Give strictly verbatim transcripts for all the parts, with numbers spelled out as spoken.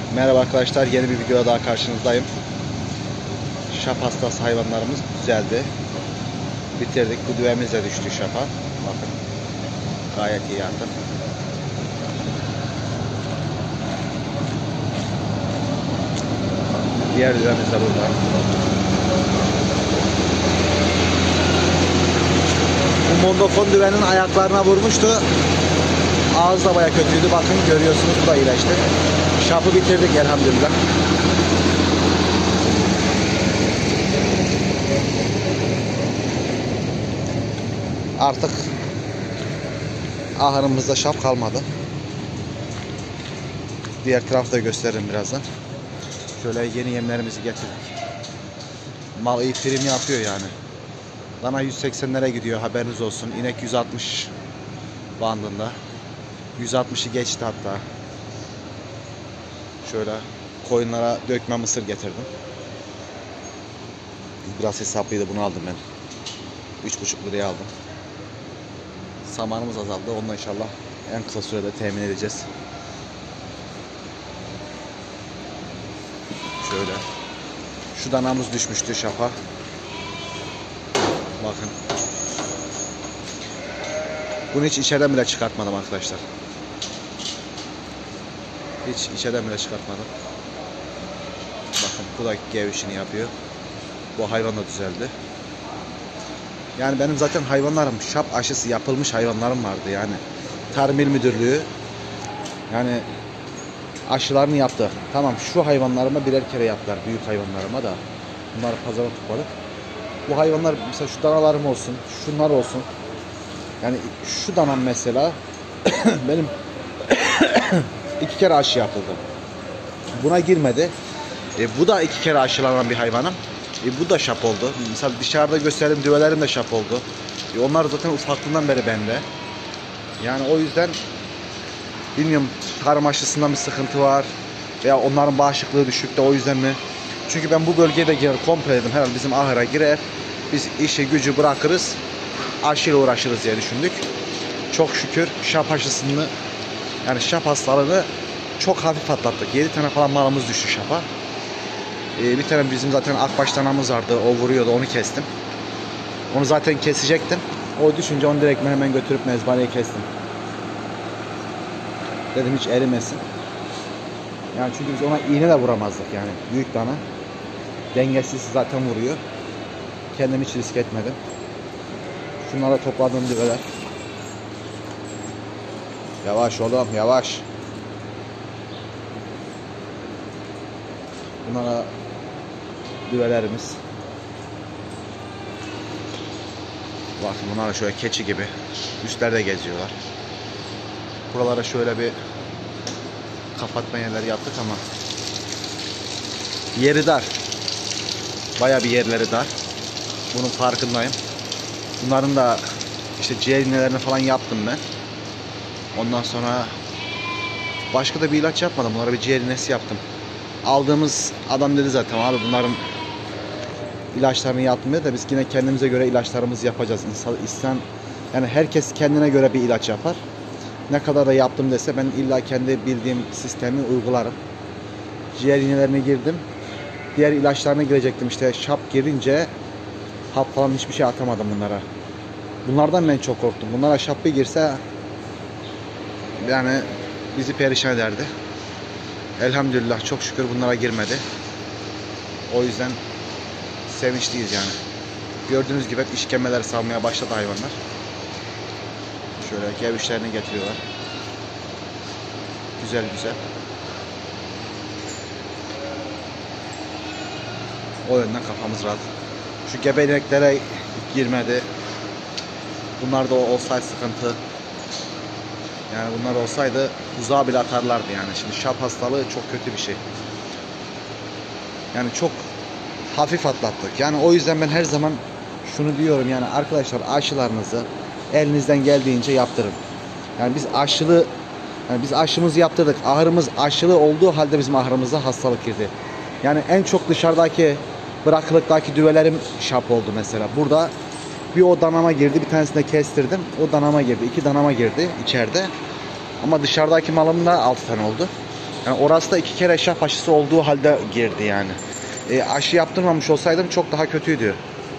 Merhaba arkadaşlar, yeni bir videoda daha karşınızdayım. Şap hastası hayvanlarımız düzeldi. Bitirdik. Bu düvemiz de düştü şapa. Bakın. Gayet iyi yaptı. Diğer düvemiz de burada. Bu mondofon düvenin ayaklarına vurmuştu. Ağız da baya kötüydü. Bakın görüyorsunuz, bu da iyileşti. Şapı bitirdik elhamdülillah. Artık ahırımızda şap kalmadı. Diğer tarafı da gösteririm birazdan. Şöyle yeni yemlerimizi getirdik. Mal iyi prim yapıyor yani. Dana yüz seksenlere gidiyor, haberiniz olsun. İnek yüz altmış bandında. yüz altmışı geçti hatta. Şöyle koyunlara dökme mısır getirdim. Biraz hesaplıydı, bunu aldım ben. üç buçuk liraya aldım. Samanımız azaldı. Onunla inşallah en kısa sürede temin edeceğiz. Şöyle. Şu danamız düşmüştü şapa. Bakın. Bunu hiç içeriden bile çıkartmadım arkadaşlar. Hiç içeriden bile çıkartmadım. Bakın bu da gev işini yapıyor. Bu hayvan da düzeldi. Yani benim zaten hayvanlarım, şap aşısı yapılmış hayvanlarım vardı yani. Tarım İl Müdürlüğü yani aşılarını yaptı. Tamam, şu hayvanlarıma birer kere yaptılar, büyük hayvanlarıma da. Bunları pazara topladık. Bu hayvanlar mesela şu danalarım olsun, şunlar olsun. Yani şu danam mesela benim iki kere aşı yapıldı. Buna girmedi. E, bu da iki kere aşılanan bir hayvanım. E, bu da şap oldu. Mesela dışarıda gösterdiğim düvelerim de şap oldu. E, onlar zaten ufaklığından beri bende. Yani o yüzden bilmiyorum, tarım aşısında bir sıkıntı var veya onların bağışıklığı düşük de o yüzden mi? Çünkü ben bu bölgeye de girer, komple dedim herhalde bizim ahıra girer. Biz işi gücü bırakırız, aşıyla uğraşırız diye düşündük. Çok şükür şap aşısını, yani şap hastalığını çok hafif atlattık. yedi tane falan malımız düştü şapa. Ee, bir tane bizim zaten akbaş danamız vardı, o vuruyordu, onu kestim. Onu zaten kesecektim. O düşünce onu direkt hemen götürüp mezbaneye kestim. Dedim hiç erimesin. Yani çünkü biz ona iğne de vuramazdık yani. Büyük dana. Dengesiz zaten vuruyor. Kendim hiç risk etmedim. Şunlara topladığım düveler. Yavaş oğlum, yavaş. Bunlara düvelerimiz. Bakın bunlar şöyle keçi gibi üstlerde geziyorlar. Buralara şöyle bir kapatma yerleri yaptık ama yeri dar. Bayağı bir yerleri dar. Bunun farkındayım. Bunların da işte ciğer iğnelerini falan yaptım ben. Ondan sonra başka da bir ilaç yapmadım. Bunlara bir ciğer iğnesi yaptım. Aldığımız adam dedi zaten, abi bunların ilaçlarını yapmıyor da biz yine kendimize göre ilaçlarımızı yapacağız. İnsan, insan yani herkes kendine göre bir ilaç yapar. Ne kadar da yaptım dese ben illa kendi bildiğim sistemi uygularım. Ciğer iğnelerine girdim. Diğer ilaçlarına girecektim, işte şap girince hap falan hiçbir şey atamadım bunlara. Bunlardan ben çok korktum. Bunlara şap bir girse yani bizi perişan ederdi. Elhamdülillah çok şükür bunlara girmedi. O yüzden sevinçliyiz yani. Gördüğünüz gibi hep işkembeler salmaya başladı hayvanlar. Şöyle gevişlerini getiriyorlar. Güzel güzel. O yönden kafamız rahat. Şu gebe ineklere girmedi. Bunlar da olsaydı sıkıntı. Yani bunlar olsaydı uzağa bile atarlardı yani. Şimdi şap hastalığı çok kötü bir şey. Yani çok hafif atlattık. Yani o yüzden ben her zaman şunu diyorum yani arkadaşlar, aşılarınızı elinizden geldiğince yaptırın. Yani biz aşılı yani biz aşımızı yaptırdık. Ahırımız aşılı olduğu halde bizim ahırımıza hastalık girdi. Yani en çok dışarıdaki bırakılıktaki düvelerim şap oldu mesela. Burada bir o danama girdi, bir tanesini de kestirdim. O danama girdi, iki danama girdi içeride. Ama dışarıdaki malım da altı tane oldu. Yani orası da iki kere şap aşısı olduğu halde girdi yani. E, aşı yaptırmamış olsaydım çok daha kötüydü.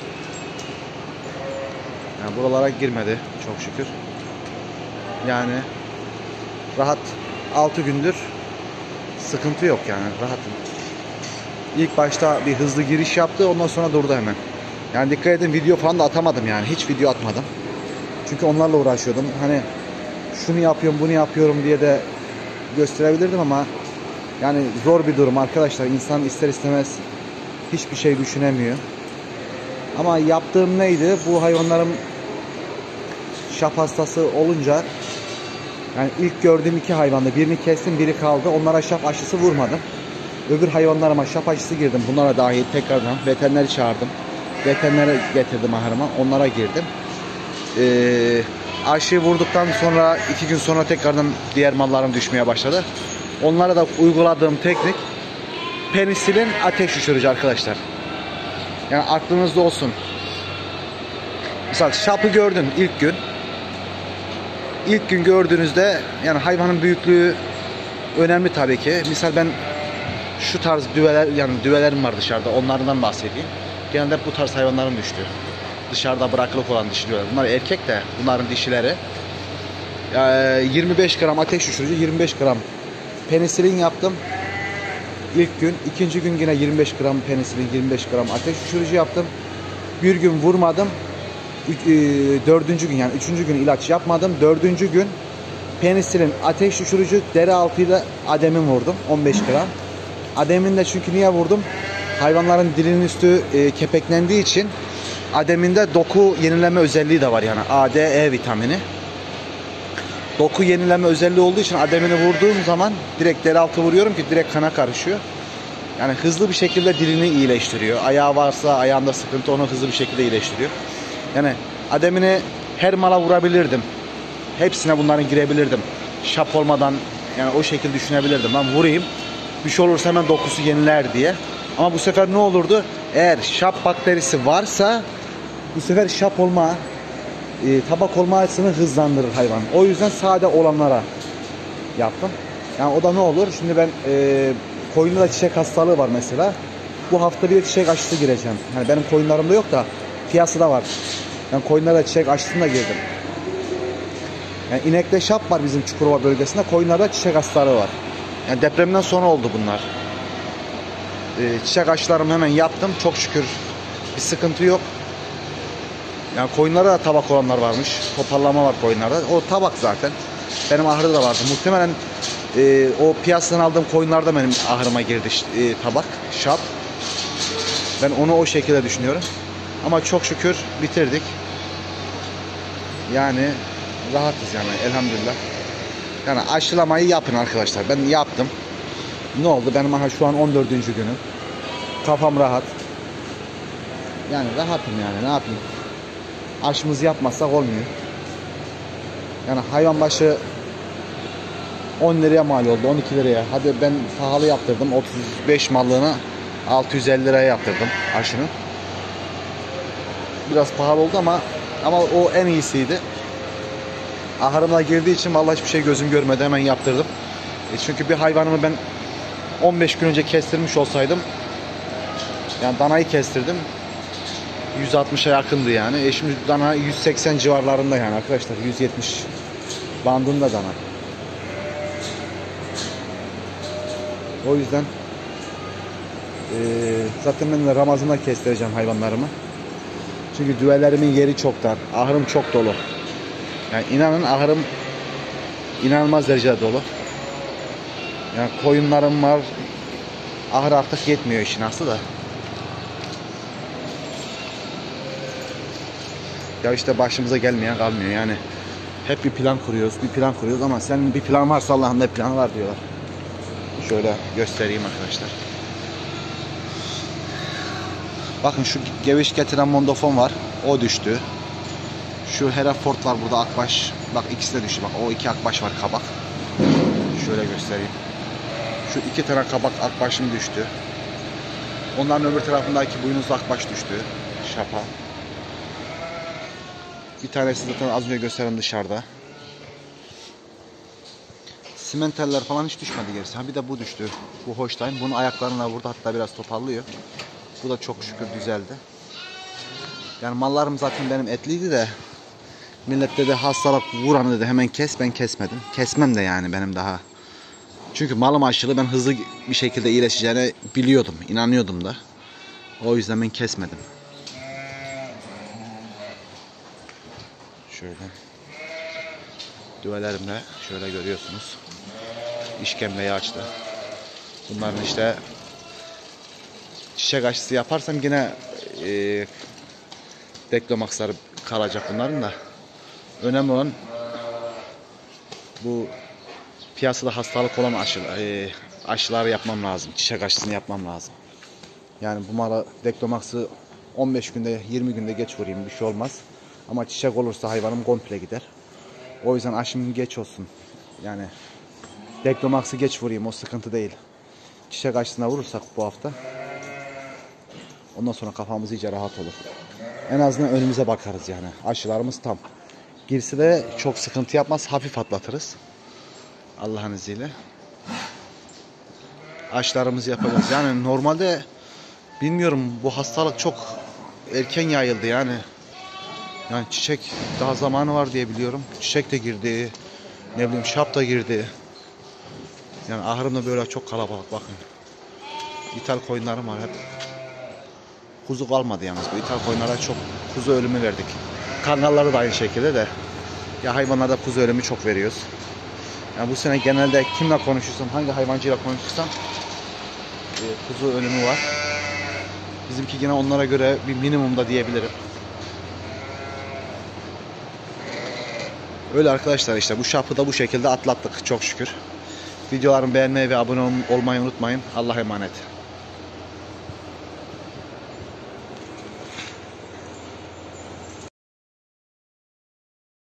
Yani buralara girmedi çok şükür. Yani rahat altı gündür sıkıntı yok yani, rahatım. İlk başta bir hızlı giriş yaptı, ondan sonra durdu hemen. Yani dikkat edin, video falan da atamadım yani, hiç video atmadım. Çünkü onlarla uğraşıyordum. Hani şunu yapıyorum, bunu yapıyorum diye de gösterebilirdim ama yani zor bir durum arkadaşlar. İnsan ister istemez hiçbir şey düşünemiyor. Ama yaptığım neydi? Bu hayvanlarım şap hastası olunca, yani ilk gördüğüm iki hayvanda birini kestim, biri kaldı. Onlara şap aşısı vurmadım. Öbür hayvanlarıma şap aşısı girdim. Bunlara dahil tekrardan veterineri çağırdım. Veterinere getirdim ahırıma. Onlara girdim. Ee, aşıyı vurduktan sonra iki gün sonra tekrardan diğer mallarım düşmeye başladı. Onlara da uyguladığım teknik penisilin ateş düşürücü arkadaşlar. Yani aklınızda olsun. Mesela şapı gördün ilk gün. İlk gün gördüğünüzde yani hayvanın büyüklüğü önemli tabii ki. Misal ben şu tarz düveler, yani düvelerim var dışarıda, onlardan bahsedeyim. Genelde bu tarz hayvanların düştü. Dışarıda bırakılık olan dişi düveler. Bunlar erkek de, bunların dişileri. yirmi beş gram ateş düşürücü, yirmi beş gram penisilin yaptım. İlk gün, ikinci gün yine yirmi beş gram penisilin, yirmi beş gram ateş düşürücü yaptım. Bir gün vurmadım. Üç, e, dördüncü gün, yani üçüncü gün ilaç yapmadım. Dördüncü gün penisilin ateş düşürücü, deri altıyla ademin vurdum, on beş gram. Ademin de çünkü niye vurdum? Hayvanların dilinin üstü e, kepeklendiği için ademinde doku yenileme özelliği de var, yani A, D, E vitamini. Doku yenileme özelliği olduğu için ademini vurduğum zaman direkt deri altı vuruyorum ki direkt kana karışıyor. Yani hızlı bir şekilde dilini iyileştiriyor. Ayağı varsa, ayağında sıkıntı, onu hızlı bir şekilde iyileştiriyor. Yani ademini her mala vurabilirdim. Hepsine bunların girebilirdim. Şap olmadan yani o şekilde düşünebilirdim. Ben vurayım, bir şey olursa hemen dokusu yeniler diye. Ama bu sefer ne olurdu? Eğer şap bakterisi varsa bu sefer şap olma, e, tabak olma açısını hızlandırır hayvan. O yüzden sade olanlara yaptım. Yani o da ne olur? Şimdi ben e, koyunda da çiçek hastalığı var mesela. Bu hafta bir çiçek aşısı gireceğim. Yani benim koyunlarımda yok da piyasada var. Ben koyunlara çiçek aşısına girdim. Yani inekte şap var bizim Çukurova bölgesinde. Koyunlarda çiçek hastalığı var. Yani depremden sonra oldu bunlar. Ee, çiçek aşılarımı hemen yaptım. Çok şükür bir sıkıntı yok. Yani koyunlarda da tabak olanlar varmış. Toparlama var koyunlarda. O tabak zaten. Benim ahırda da vardı. Muhtemelen e, o piyasadan aldığım koyunlarda benim ahırıma girdi e, tabak, şap. Ben onu o şekilde düşünüyorum. Ama çok şükür bitirdik. Yani rahatız yani, elhamdülillah. Yani aşılamayı yapın arkadaşlar. Ben yaptım. Ne oldu? Benim aha şu an on dördüncü günüm. Kafam rahat. Yani rahatım yani, ne yapayım. Aşımızı yapmazsak olmuyor. Yani hayvan başı on liraya mal oldu, on iki liraya. Hadi ben pahalı yaptırdım. otuz beş mallığını altı yüz elli liraya yaptırdım aşını. Biraz pahalı oldu ama ama o en iyisiydi. Ahırıma girdiği için vallahi hiçbir şey gözüm görmedi, hemen yaptırdım. E çünkü bir hayvanımı ben on beş gün önce kestirmiş olsaydım, yani danayı kestirdim, yüz altmışa yakındı yani. E şimdi dana yüz seksen civarlarında yani arkadaşlar, yüz yetmiş bandında dana. O yüzden e, zaten ben de Ramazan'da kestireceğim hayvanlarımı. Çünkü düvelerimin yeri çok dar. Ahırım çok dolu. Yani inanın ahırım inanılmaz derecede dolu. Yani koyunlarım var. Ahır artık yetmiyor işin aslı da. Ya işte başımıza gelmeyen kalmıyor yani. Hep bir plan kuruyoruz, bir plan kuruyoruz ama senin bir plan varsa Allah'ın da bir planı var diyorlar. Şöyle göstereyim arkadaşlar. Bakın şu geviş getiren mondofon var. O düştü. Şu Hereford var burada, akbaş. Bak ikisi de düştü. Bak o iki akbaş var, kabak. Şöyle göstereyim. Şu iki tane kabak akbaşım düştü. Onların öbür tarafındaki boynuzlu akbaş düştü. Şapa. Bir tanesi zaten az önce gösteren dışarıda. Simenteller falan hiç düşmedi gerisi. Ha bir de bu düştü. Bu Holstein. Bunun ayaklarına vurdu. Hatta biraz topallıyor. Bu da çok şükür düzeldi. Yani mallarım zaten benim etliydi de millet dedi hastalık vuranı dedi hemen kes, ben kesmedim. Kesmem de yani benim daha. Çünkü malım aşılı, ben hızlı bir şekilde iyileşeceğine biliyordum, inanıyordum da. O yüzden ben kesmedim. Şöyle. Düvelerimde şöyle görüyorsunuz. İşkembeyi açtı. Bunların işte çiçek aşısı yaparsam yine e, Deklomax'ları kalacak bunların da. Önemli olan bu piyasada hastalık olan aşı, e, aşıları yapmam lazım. Çiçek aşısını yapmam lazım. Yani bu mala Deklomax'ı on beş günde yirmi günde geç vurayım, bir şey olmaz. Ama çiçek olursa hayvanım komple gider. O yüzden aşım geç olsun. Yani Deklomax'ı geç vurayım, o sıkıntı değil. Çiçek aşısına vurursak bu hafta, ondan sonra kafamız iyice rahat olur. En azından önümüze bakarız yani. Aşılarımız tam. Girse de çok sıkıntı yapmaz. Hafif atlatırız. Allah'ın izniyle. Aşılarımızı yapacağız. Yani normalde bilmiyorum, bu hastalık çok erken yayıldı yani. Yani çiçek daha zamanı var diye biliyorum. Çiçek de girdi. Ne bileyim şap da girdi. Yani ahırımda böyle çok kalabalık, bakın. İthal koyunlarım var hep. Kuzu kalmadı yalnız. Bu ithal koyunlara çok kuzu ölümü verdik. Kangalları da aynı şekilde de. Ya hayvanlarda kuzu ölümü çok veriyoruz. Yani bu sene genelde kimle konuşursam, hangi hayvancıyla konuşursam e, kuzu ölümü var. Bizimki yine onlara göre bir minimumda diyebilirim. Öyle arkadaşlar, işte bu şapı da bu şekilde atlattık çok şükür. Videolarımı beğenmeyi ve abone olmayı unutmayın. Allah'a emanet.